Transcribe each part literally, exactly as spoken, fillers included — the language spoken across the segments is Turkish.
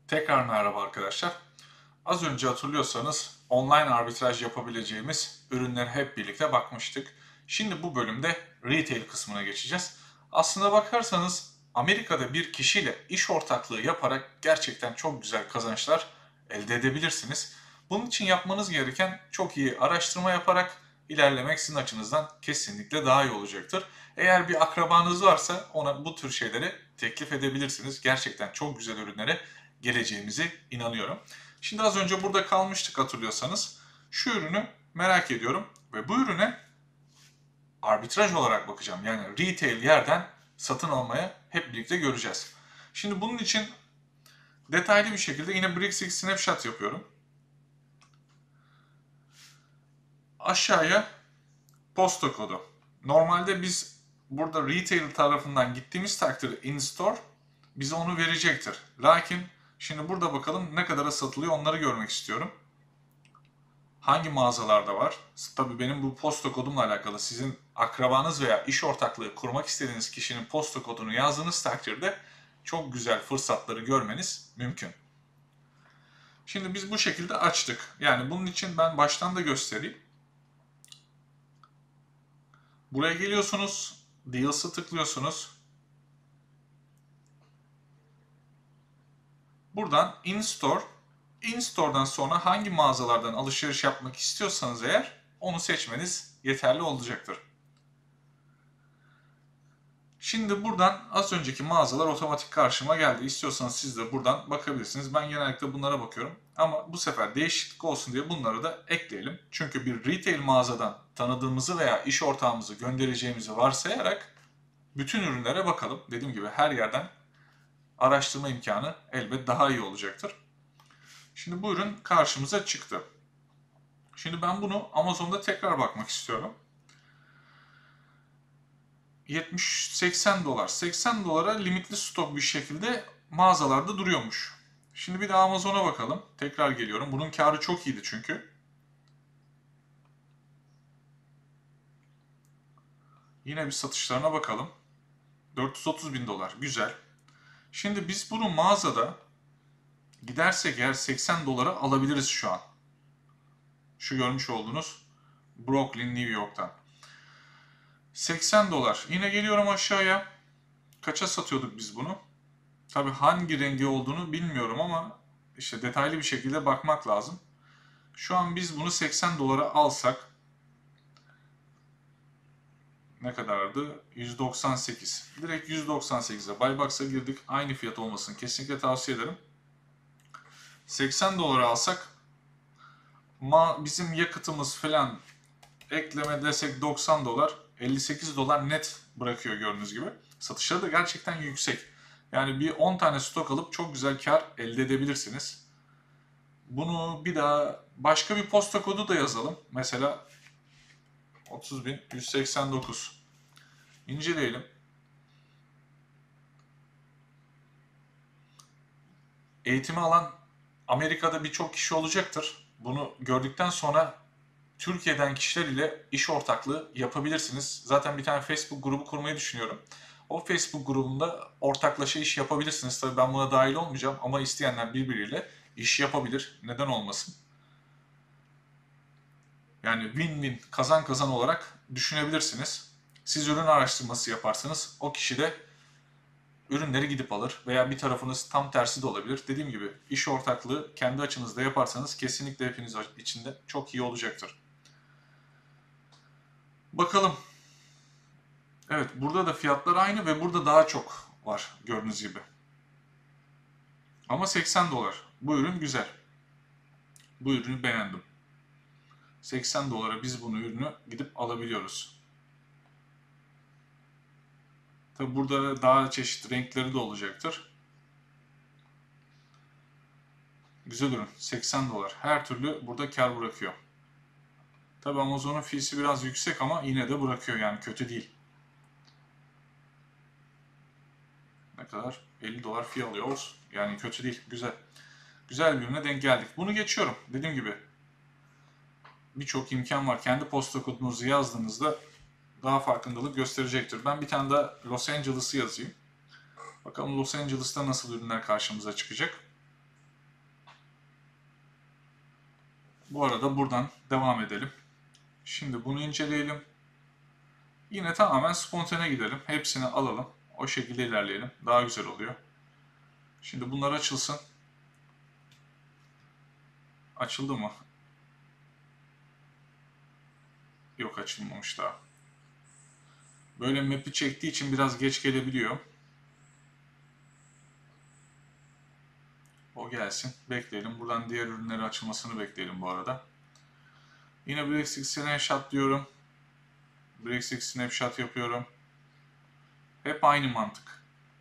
Tekrar merhaba arkadaşlar. Az önce hatırlıyorsanız online arbitraj yapabileceğimiz ürünlere hep birlikte bakmıştık. Şimdi bu bölümde retail kısmına geçeceğiz. Aslına bakarsanız Amerika'da bir kişiyle iş ortaklığı yaparak gerçekten çok güzel kazançlar elde edebilirsiniz. Bunun için yapmanız gereken çok iyi araştırma yaparak ilerlemek sizin açınızdan kesinlikle daha iyi olacaktır. Eğer bir akrabanız varsa ona bu tür şeyleri teklif edebilirsiniz. Gerçekten çok güzel ürünlere geleceğimize inanıyorum. Şimdi az önce burada kalmıştık hatırlıyorsanız. Şu ürünü merak ediyorum ve bu ürüne arbitraj olarak bakacağım. Yani retail yerden satın almaya hep birlikte göreceğiz. Şimdi bunun için detaylı bir şekilde yine Brixx Snapshot yapıyorum. Aşağıya posta kodu. Normalde biz burada retail tarafından gittiğimiz takdirde in-store bize onu verecektir. Lakin şimdi burada bakalım ne kadara satılıyor onları görmek istiyorum. Hangi mağazalarda var? Tabii benim bu posta kodumla alakalı. Sizin akrabanız veya iş ortaklığı kurmak istediğiniz kişinin posta kodunu yazdığınız takdirde çok güzel fırsatları görmeniz mümkün. Şimdi biz bu şekilde açtık. Yani bunun için ben baştan da göstereyim. Buraya geliyorsunuz. Deals'ı tıklıyorsunuz. Buradan In-Store. In-Store'dan sonra hangi mağazalardan alışveriş yapmak istiyorsanız eğer onu seçmeniz yeterli olacaktır. Şimdi buradan az önceki mağazalar otomatik karşıma geldi. İstiyorsanız siz de buradan bakabilirsiniz. Ben genellikle bunlara bakıyorum. Ama bu sefer değişiklik olsun diye bunları da ekleyelim. Çünkü bir retail mağazadan tanıdığımızı veya iş ortağımızı göndereceğimizi varsayarak bütün ürünlere bakalım. Dediğim gibi her yerden araştırma imkanı elbet daha iyi olacaktır. Şimdi bu ürün karşımıza çıktı. Şimdi ben bunu Amazon'da tekrar bakmak istiyorum. yetmiş seksen dolar. seksen dolara limitli stok bir şekilde mağazalarda duruyormuş. Şimdi bir de Amazon'a bakalım. Tekrar geliyorum. Bunun karı çok iyiydi çünkü. Yine bir satışlarına bakalım. dört yüz otuz bin dolar. Güzel. Şimdi biz bunu mağazada gidersek eğer seksen dolara alabiliriz şu an. Şu görmüş olduğunuz Brooklyn, New York'tan. seksen dolar. Yine geliyorum aşağıya. Kaça satıyorduk biz bunu? Tabi hangi rengi olduğunu bilmiyorum ama işte detaylı bir şekilde bakmak lazım. Şu an biz bunu seksen dolara alsak ne kadardı? yüz doksan sekiz. Direkt yüz doksan sekize Buybox'a girdik. Aynı fiyat olmasını kesinlikle tavsiye ederim. seksen dolara alsak bizim yakıtımız falan ekleme desek doksan dolar, elli sekiz dolar net bırakıyor gördüğünüz gibi. Satışları da gerçekten yüksek. Yani bir on tane stok alıp çok güzel kar elde edebilirsiniz. Bunu bir daha başka bir posta kodu da yazalım. Mesela otuz bin yüz seksen dokuz. İnceleyelim. Eğitimi alan Amerika'da birçok kişi olacaktır. Bunu gördükten sonra Türkiye'den kişiler ile iş ortaklığı yapabilirsiniz. Zaten bir tane Facebook grubu kurmayı düşünüyorum. O Facebook grubunda ortaklaşa iş yapabilirsiniz. Tabii ben buna dahil olmayacağım ama isteyenler birbiriyle iş yapabilir. Neden olmasın? Yani win-win, kazan kazan olarak düşünebilirsiniz. Siz ürün araştırması yaparsınız. O kişi de ürünleri gidip alır veya bir tarafınız tam tersi de olabilir. Dediğim gibi iş ortaklığı kendi açınızda yaparsanız kesinlikle hepiniz için de çok iyi olacaktır. Bakalım. Evet, burada da fiyatlar aynı ve burada daha çok var gördüğünüz gibi. Ama seksen dolar. Bu ürün güzel. Bu ürünü beğendim. seksen dolara biz bunu ürünü gidip alabiliyoruz. Tabi burada daha çeşitli renkleri de olacaktır. Güzel ürün. seksen dolar. Her türlü burada kar bırakıyor. Tabi Amazon'un fiyesi biraz yüksek ama yine de bırakıyor yani kötü değil. Ne kadar? elli dolar fiyat alıyor olsun. Yani kötü değil. Güzel. Güzel bir ürüne denk geldik. Bunu geçiyorum. Dediğim gibi birçok imkan var. Kendi posta kodunuzu yazdığınızda daha farkındalık gösterecektir. Ben bir tane daha Los Angeles'ı yazayım. Bakalım Los Angeles'ta nasıl ürünler karşımıza çıkacak. Bu arada buradan devam edelim. Şimdi bunu inceleyelim. Yine tamamen spontane gidelim. Hepsini alalım. O şekilde ilerleyelim. Daha güzel oluyor. Şimdi bunlar açılsın. Açıldı mı? Yok, açılmamış daha. Böyle map'i çektiği için biraz geç gelebiliyor. O gelsin. Bekleyelim. Buradan diğer ürünleri açılmasını bekleyelim bu arada. Yine Brexit Snapshot diyorum. Brexit Snapshot yapıyorum. Hep aynı mantık.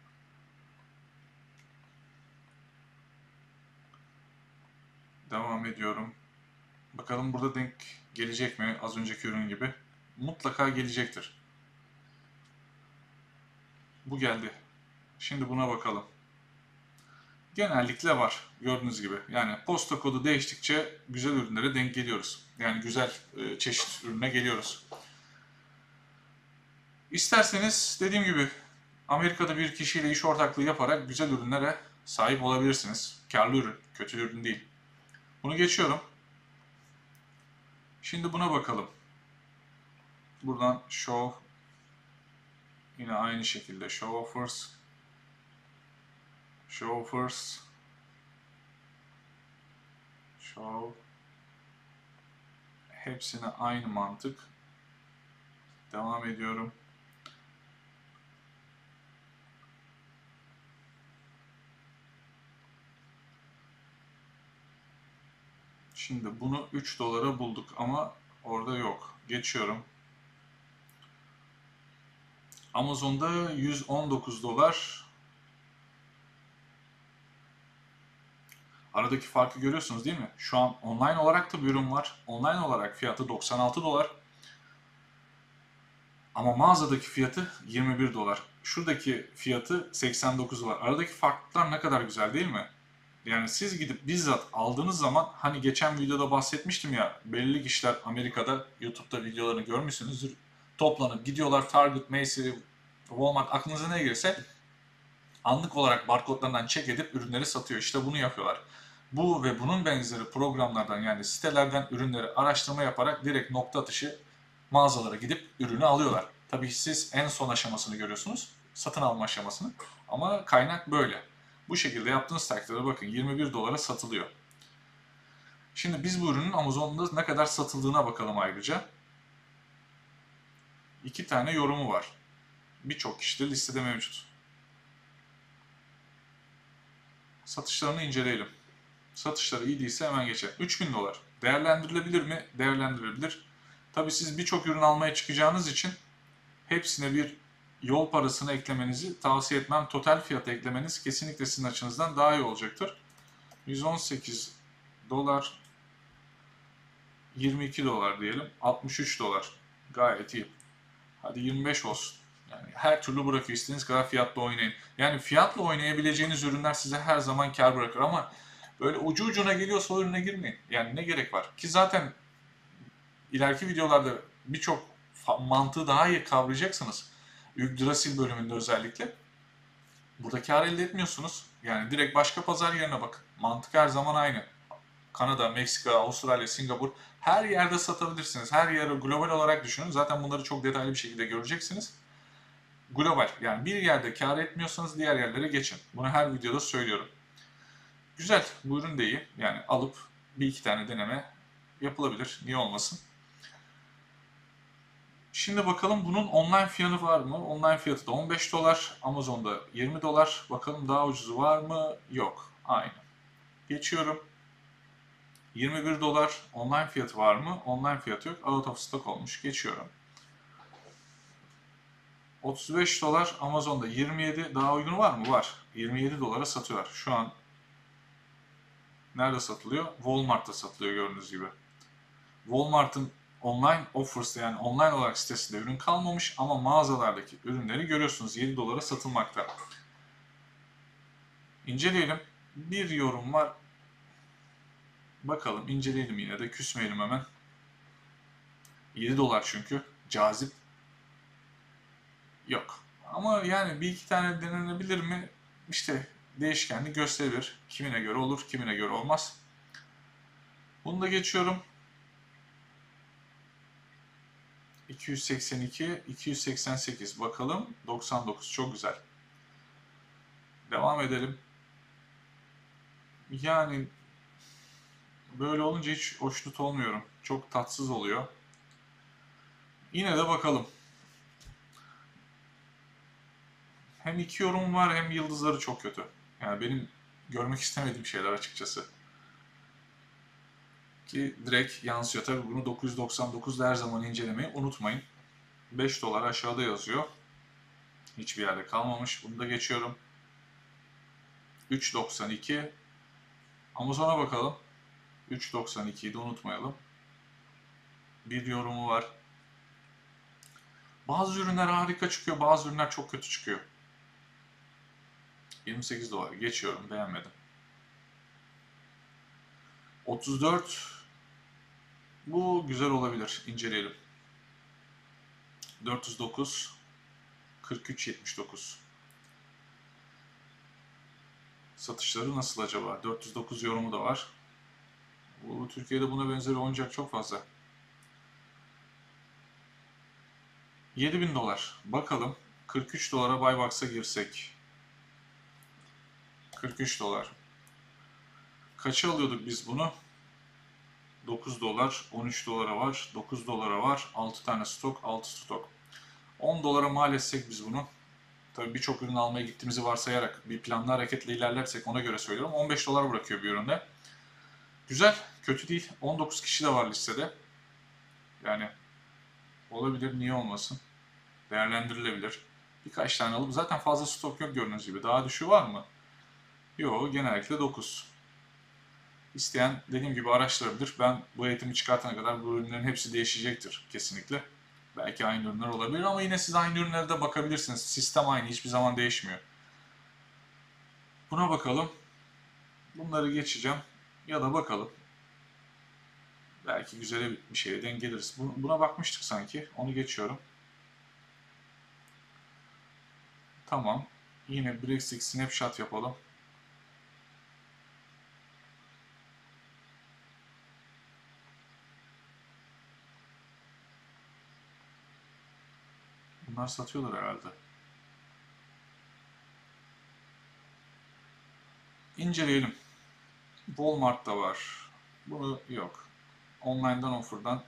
Devam ediyorum. Bakalım burada denk gelecek mi az önceki ürün gibi. Mutlaka gelecektir. Bu geldi. Şimdi buna bakalım. Genellikle var gördüğünüz gibi. Yani posta kodu değiştikçe güzel ürünlere denk geliyoruz. Yani güzel e, çeşit ürüne geliyoruz. İsterseniz dediğim gibi Amerika'da bir kişiyle iş ortaklığı yaparak güzel ürünlere sahip olabilirsiniz. Karlı ürün, kötü ürün değil. Bunu geçiyorum. Şimdi buna bakalım. Buradan show, yine aynı şekilde show offers, show offers, show, hepsine aynı mantık. Devam ediyorum. Şimdi bunu üç dolara bulduk ama orada yok. Geçiyorum. Amazon'da yüz on dokuz dolar. Aradaki farkı görüyorsunuz değil mi? Şu an online olarak da bir ürün var. Online olarak fiyatı doksan altı dolar. Ama mağazadaki fiyatı yirmi bir dolar. Şuradaki fiyatı seksen dokuz dolar. Aradaki farklar ne kadar güzel değil mi? Yani siz gidip bizzat aldığınız zaman, hani geçen videoda bahsetmiştim ya, belirli kişiler Amerika'da YouTube'da videolarını görmüşsünüzdür. Toplanıp gidiyorlar, Target, Macy's, Walmart, aklınıza ne gelirse anlık olarak barkodlarından çek edip ürünleri satıyor. İşte bunu yapıyorlar. Bu ve bunun benzeri programlardan, yani sitelerden ürünleri araştırma yaparak direkt nokta atışı mağazalara gidip ürünü alıyorlar. Tabii siz en son aşamasını görüyorsunuz, satın alma aşamasını, ama kaynak böyle. Bu şekilde yaptığınız takdirde bakın yirmi bir dolara satılıyor. Şimdi biz bu ürünün Amazon'da ne kadar satıldığına bakalım ayrıca. İki tane yorumu var. Birçok kişi de listede mevcut. Satışlarını inceleyelim. Satışları iyi değilse hemen geçelim. üç bin dolar. Değerlendirilebilir mi? Değerlendirilebilir. Tabii siz birçok ürün almaya çıkacağınız için hepsine bir yol parasını eklemenizi tavsiye etmem. Total fiyat eklemeniz kesinlikle sizin açınızdan daha iyi olacaktır. yüz on sekiz dolar, yirmi iki dolar diyelim. altmış üç dolar. Gayet iyi. Hadi yirmi beş olsun. Yani her türlü bırakıyor. İstediğiniz kadar fiyatla oynayın. Yani fiyatla oynayabileceğiniz ürünler size her zaman kar bırakır ama böyle ucu ucuna geliyorsa o ürüne girmeyin. Yani ne gerek var? Ki zaten ileriki videolarda birçok mantığı daha iyi kavrayacaksınız. Yggdrasil bölümünde özellikle. Burada kar elde etmiyorsunuz. Yani direkt başka pazar yerine bakın. Mantık her zaman aynı. Kanada, Meksika, Avustralya, Singapur, her yerde satabilirsiniz. Her yeri global olarak düşünün. Zaten bunları çok detaylı bir şekilde göreceksiniz. Global. Yani bir yerde kar etmiyorsanız diğer yerlere geçin. Bunu her videoda söylüyorum. Güzel. Bu ürün de iyi. Yani alıp bir iki tane deneme yapılabilir. Niye olmasın? Şimdi bakalım bunun online fiyatı var mı? Online fiyatı da on beş dolar. Amazon'da yirmi dolar. Bakalım daha ucuzu var mı? Yok. Aynı. Geçiyorum. yirmi bir dolar online fiyatı var mı? Online fiyatı yok. Out of stock olmuş. Geçiyorum. otuz beş dolar Amazon'da, yirmi yedi, daha uygun var mı? Var. yirmi yedi dolara satıyorlar. Şu an nerede satılıyor? Walmart'ta satılıyor gördüğünüz gibi. Walmart'ın online offers, yani online olarak sitesinde ürün kalmamış ama mağazalardaki ürünleri görüyorsunuz yedi dolara satılmakta. İnceleyelim. Bir yorum var. Bakalım inceleyelim, yine de küsmeyelim hemen. yedi dolar çünkü. Cazip. Yok. Ama yani bir iki tane denenebilir mi? İşte değişkenlik gösterebilir. Kimine göre olur, kimine göre olmaz. Bunu da geçiyorum. iki yüz seksen iki, iki yüz seksen sekiz. Bakalım. doksan dokuz. Çok güzel. Devam edelim. Yani böyle olunca hiç hoşnut olmuyorum. Çok tatsız oluyor. Yine de bakalım. Hem iki yorum var hem yıldızları çok kötü. Yani benim görmek istemediğim şeyler açıkçası. Ki direkt yansıyor. Tabii bunu dokuz yüz doksan dokuzda her zaman incelemeyi unutmayın. beş dolar aşağıda yazıyor. Hiçbir yerde kalmamış. Bunu da geçiyorum. üç doksan iki. Amazon'a bakalım. üç doksan ikiyi de unutmayalım. Bir yorumu var. Bazı ürünler harika çıkıyor, bazı ürünler çok kötü çıkıyor. yirmi sekiz dolar. Geçiyorum, beğenmedim. otuz dört. Bu güzel olabilir. İnceleyelim. dört yüz dokuz. kırk üç yetmiş dokuz. Satışları nasıl acaba? dört yüz dokuz yorumu da var. Bu, Türkiye'de buna benzer oyuncak çok fazla. yedi bin dolar. Bakalım. kırk üç dolara Buybox'a girsek. kırk üç dolar. Kaça alıyorduk biz bunu? dokuz dolar. on üç dolara var. dokuz dolara var. altı tane stok. altı stok. on dolara mal etsek biz bunu. Tabii birçok ürün almaya gittiğimizi varsayarak bir planlı hareketle ilerlersek ona göre söylüyorum. on beş dolar bırakıyor bir üründe. Güzel. Kötü değil. on dokuz kişi de var listede. Yani olabilir. Niye olmasın? Değerlendirilebilir. Birkaç tane alıp zaten fazla stok yok gördüğünüz gibi. Daha düşüğü var mı? Yok. Genellikle dokuz. İsteyen dediğim gibi araştırabilir. Ben bu eğitimi çıkartana kadar bu ürünlerin hepsi değişecektir kesinlikle. Belki aynı ürünler olabilir ama yine siz aynı ürünlere de bakabilirsiniz. Sistem aynı, hiçbir zaman değişmiyor. Buna bakalım. Bunları geçeceğim. Ya da bakalım. Belki güzel bir şeye denk geliriz. Buna bakmıştık sanki. Onu geçiyorum. Tamam. Yine Brexit Snapshot yapalım. Bunlar satıyorlar herhalde. İnceleyelim. Walmart'ta var. Bunu yok. Online'dan offer'dan.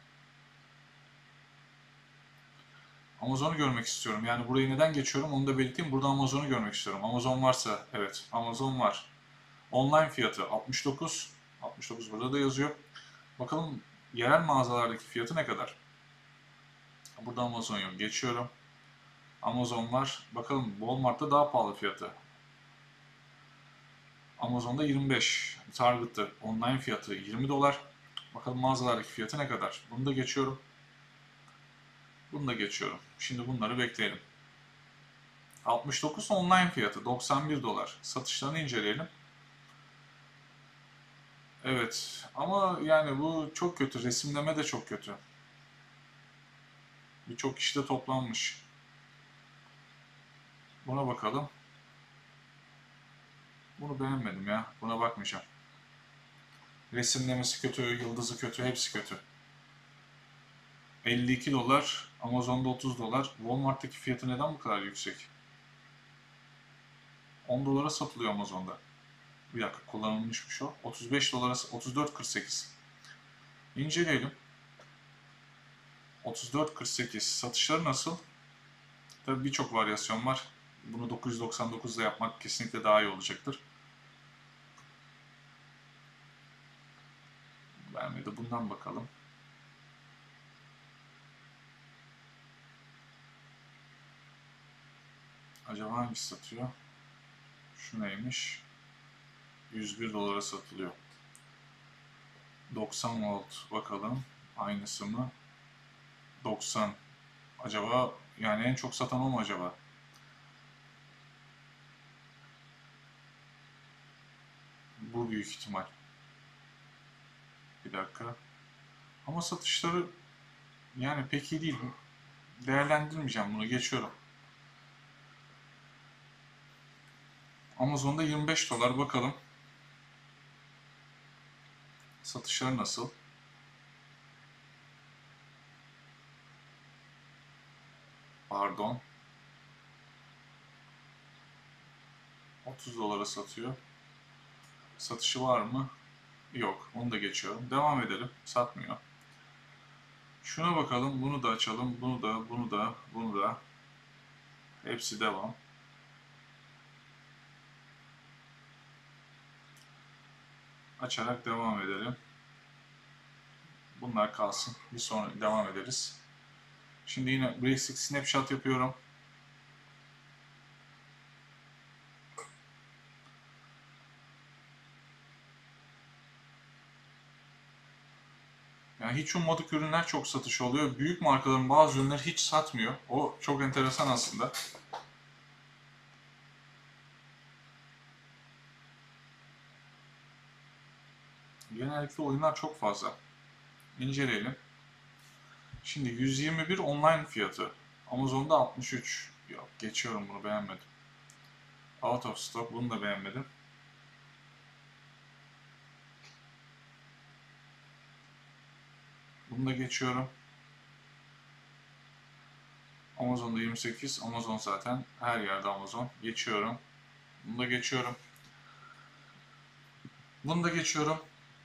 Amazon'u görmek istiyorum. Yani burayı neden geçiyorum onu da belirteyim. Burada Amazon'u görmek istiyorum. Amazon varsa evet. Amazon var. Online fiyatı altmış dokuz. altmış dokuz burada da yazıyor. Bakalım yerel mağazalardaki fiyatı ne kadar? Burada Amazon yok. Geçiyorum. Amazon var. Bakalım Walmart'ta daha pahalı fiyatı. Amazon'da yirmi beş. Target'ta online fiyatı yirmi dolar. Bakalım mağazalardaki fiyatı ne kadar? Bunu da geçiyorum. Bunu da geçiyorum. Şimdi bunları bekleyelim. altmış dokuz online fiyatı doksan bir dolar. Satışlarını inceleyelim. Evet ama yani bu çok kötü. Resimleme de çok kötü. Birçok kişi de toplanmış. Buna bakalım. Bunu beğenmedim ya. Buna bakmayacağım. Resimlemesi kötü, yıldızı kötü, hepsi kötü. elli iki dolar, Amazon'da otuz dolar. Walmart'taki fiyatı neden bu kadar yüksek? on dolara satılıyor Amazon'da. Bir dakika, kullanılmışmış o. otuz beş dolara, otuz dört kırk sekiz. İnceleyelim. otuz dört kırk sekiz. Satışları nasıl? Tabii birçok varyasyon var. Bunu dokuz yüz doksan dokuzda yapmak kesinlikle daha iyi olacaktır. Ben bir de bundan bakalım. Acaba hangisi satıyor? Şu neymiş? yüz bir dolara satılıyor. doksan volt bakalım. Aynısı mı? doksan. Acaba yani en çok satan o mu acaba? Bu büyük ihtimal. Bir dakika. Ama satışları yani pek iyi değil. Değerlendirmeyeceğim bunu. Geçiyorum. Amazon'da yirmi beş dolar bakalım. Satışları nasıl? Pardon. otuz dolara satıyor. Satışı var mı? Yok. Onu da geçiyorum. Devam edelim. Satmıyor. Şuna bakalım. Bunu da açalım. Bunu da, bunu da, bunu da. Hepsi devam. Açarak devam edelim. Bunlar kalsın. Bir sonra devam ederiz. Şimdi yine Basic Snapshot yapıyorum. Yani hiç ummadık ürünler çok satış oluyor. Büyük markaların bazı ürünler hiç satmıyor. O çok enteresan aslında. Genellikle oyunlar çok fazla. İnceleyelim. Şimdi yüz yirmi bir online fiyatı. Amazon'da altmış üç. Yok, geçiyorum, bunu beğenmedim. Out of stock, bunu da beğenmedim. Bunu da geçiyorum. Amazon'da yirmi sekiz. Amazon zaten. Her yerde Amazon. Geçiyorum. Bunu da geçiyorum. Bunu da geçiyorum.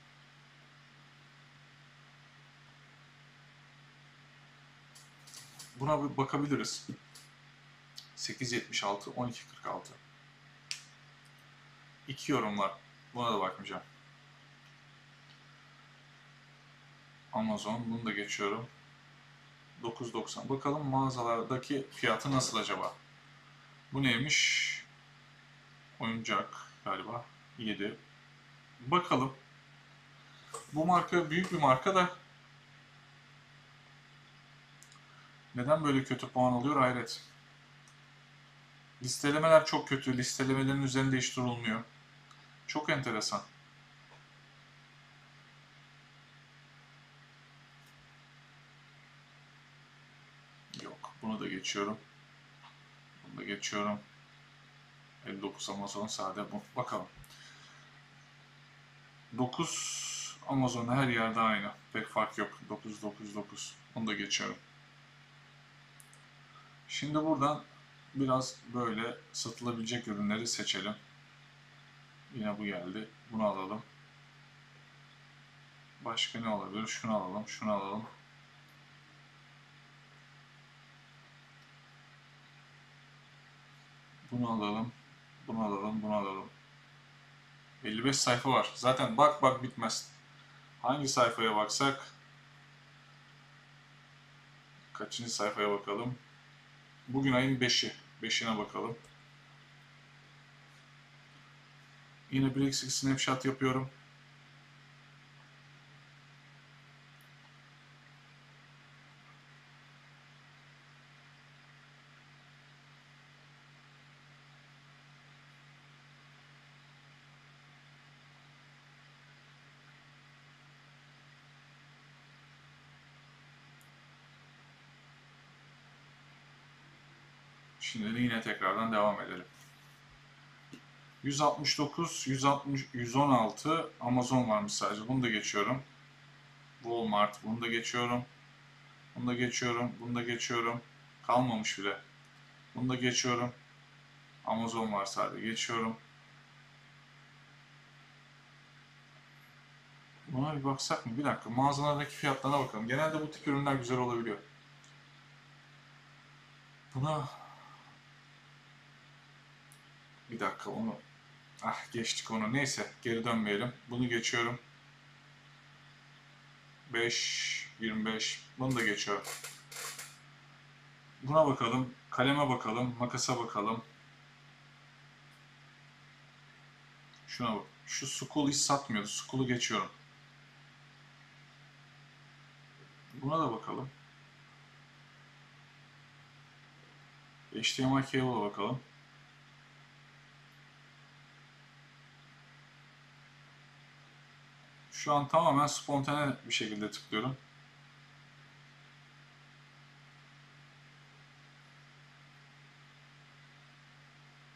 Buna bir bakabiliriz. sekiz yetmiş altı, on iki kırk altı. İki yorum var. Buna da bakmayacağım. Amazon. Bunu da geçiyorum. dokuz doksan. Bakalım mağazalardaki fiyatı nasıl acaba? Bu neymiş? Oyuncak galiba. yedi. Bakalım. Bu marka büyük bir marka da neden böyle kötü puan alıyor hayret. Listelemeler çok kötü. Listelemelerin üzerinde hiç durulmuyor. Çok enteresan. Yok. Bunu da geçiyorum. Bunu da geçiyorum. elli dokuz Amazon sade. Bu. Bakalım. dokuz Amazon her yerde aynı. Pek fark yok. dokuz dokuz dokuz. Bunu da geçiyorum. Şimdi buradan biraz böyle satılabilecek ürünleri seçelim. Yine bu geldi. Bunu alalım. Başka ne olabilir? Şunu alalım, şunu alalım. Bunu alalım, bunu alalım, bunu alalım. elli beş sayfa var. Zaten bak bak bitmez. Hangi sayfaya baksak? Kaçıncı sayfaya bakalım? Bugün ayın beşi. beşine bakalım. Yine bir eksik snapshot yapıyorum. Şimdi de yine tekrardan devam edelim. yüz altmış dokuz, yüz altmış, yüz on altı Amazon varmış sadece. Bunu da geçiyorum. Walmart, bunu da geçiyorum. Bunu da geçiyorum, bunu da geçiyorum. Kalmamış bile. Bunu da geçiyorum. Amazon var sadece. Geçiyorum. Buna bir baksak mı? Bir dakika. Mağazalardaki fiyatlarına bakalım. Genelde bu tip ürünler güzel olabiliyor. Buna... Bir dakika onu... Ah geçtik onu. Neyse geri dönmeyelim. Bunu geçiyorum. beş, yirmi beş. Bunu da geçiyorum. Buna bakalım. Kaleme bakalım. Makasa bakalım. Şuna bak. Şu School hiç satmıyordu. School'u geçiyorum. Buna da bakalım. H D M I cable'a bakalım. Şu an tamamen spontane bir şekilde tıklıyorum.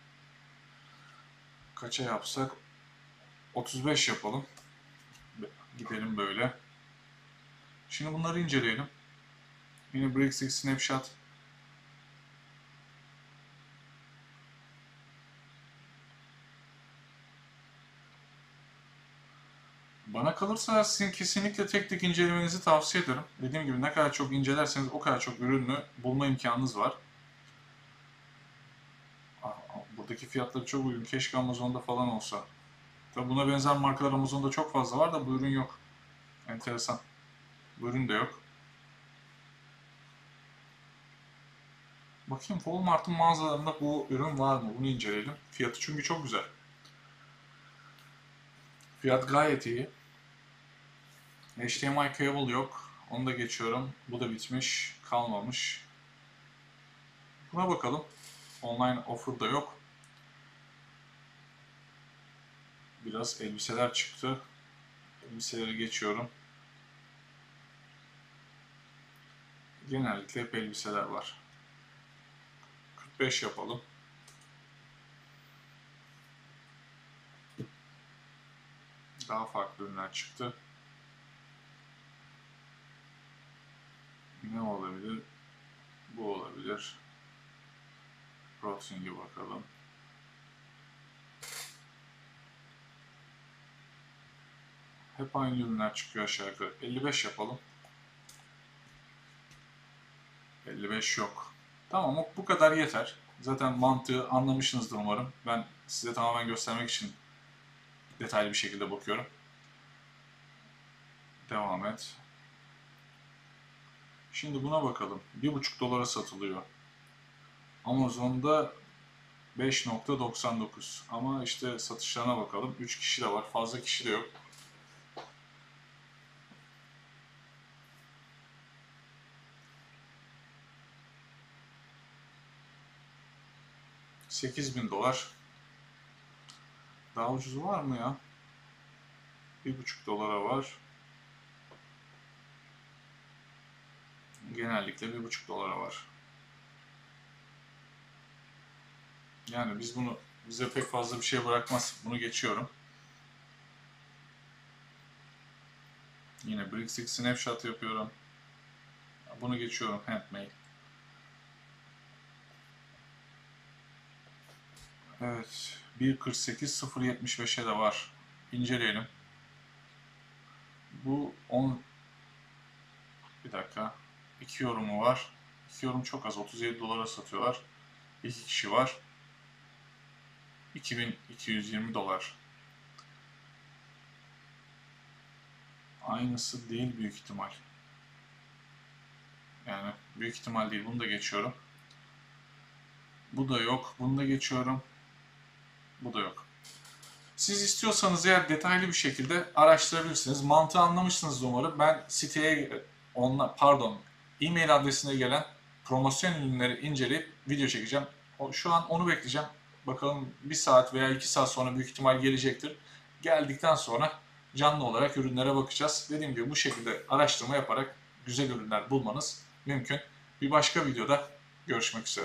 Kaça yapsak? otuz beş yapalım. Gidelim böyle. Şimdi bunları inceleyelim. Yine Brixix Snapshot. Bana kalırsa sizin kesinlikle tek tek incelemenizi tavsiye ederim. Dediğim gibi ne kadar çok incelerseniz o kadar çok ürünü bulma imkanınız var. Buradaki fiyatları çok uygun. Keşke Amazon'da falan olsa. Tabi buna benzer markalar Amazon'da çok fazla var da bu ürün yok. Enteresan. Bu ürün de yok. Bakayım Walmart'ın mağazalarında bu ürün var mı? Bunu inceleyelim. Fiyatı çünkü çok güzel. Fiyat gayet iyi. H D M I cable yok. Onu da geçiyorum. Bu da bitmiş. Kalmamış. Buna bakalım. Online offer da yok. Biraz elbiseler çıktı. Elbiseleri geçiyorum. Genellikle hep elbiseler var. kırk beş yapalım. Daha farklı ürünler çıktı. Ne olabilir? Bu olabilir. Proteing'e bakalım. Hep aynı ürünler çıkıyor aşağı yukarı. elli beş yapalım. elli beş yok. Tamam, bu kadar yeter. Zaten mantığı anlamışsınızdır umarım. Ben size tamamen göstermek için detaylı bir şekilde bakıyorum. Devam et. Şimdi buna bakalım. bir buçuk dolara satılıyor. Amazon'da beş nokta doksan dokuz. Ama işte satışlarına bakalım. üç kişi de var. Fazla kişi de yok. sekiz bin dolar. Daha ucuzu var mı ya? bir buçuk dolara var. Genellikle bir buçuk dolara var. Yani biz bunu bize pek fazla bir şey bırakmaz. Bunu geçiyorum. Yine Brixix Snapshot yapıyorum. Bunu geçiyorum. Handmade. Evet. bir kırk sekiz sıfır yetmiş beşe de var. İnceleyelim. Bu on... Bir dakika. iki yorumu var. iki yorum çok az. otuz yedi dolara satıyorlar. iki kişi var. iki bin iki yüz yirmi dolar. Aynısı değil büyük ihtimal. Yani büyük ihtimal değil. Bunu da geçiyorum. Bu da yok. Bunu da geçiyorum. Bu da yok. Siz istiyorsanız eğer detaylı bir şekilde araştırabilirsiniz. Mantığı anlamışsınız umarım. Ben siteye, onla, pardon, e-mail adresine gelen promosyon ürünleri inceleyip video çekeceğim. Şu an onu bekleyeceğim. Bakalım bir saat veya iki saat sonra büyük ihtimal gelecektir. Geldikten sonra canlı olarak ürünlere bakacağız. Dediğim gibi bu şekilde araştırma yaparak güzel ürünler bulmanız mümkün. Bir başka videoda görüşmek üzere.